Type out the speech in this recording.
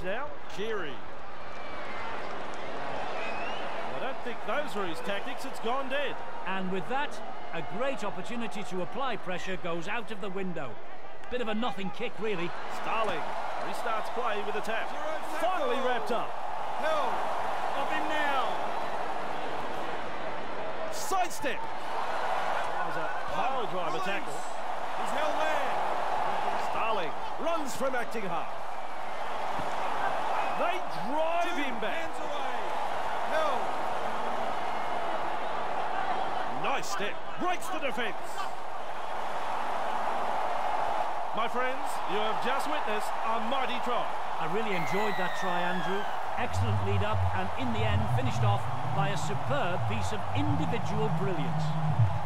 advantage now. Kiri. I don't think those were his tactics. It's gone dead. And with that, a great opportunity to apply pressure goes out of the window. Bit of a nothing kick, really. Starling restarts play with a tap. Finally wrapped up. Held. Off him now. Sidestep. That was a pile driver tackle. He's held there. Starling runs from acting half. They drive him back. Hands away. Held. Nice step. Breaks the defence. My friends, you have just witnessed a mighty try. I really enjoyed that try, Andrew. Excellent lead-up, and in the end finished off by a superb piece of individual brilliance.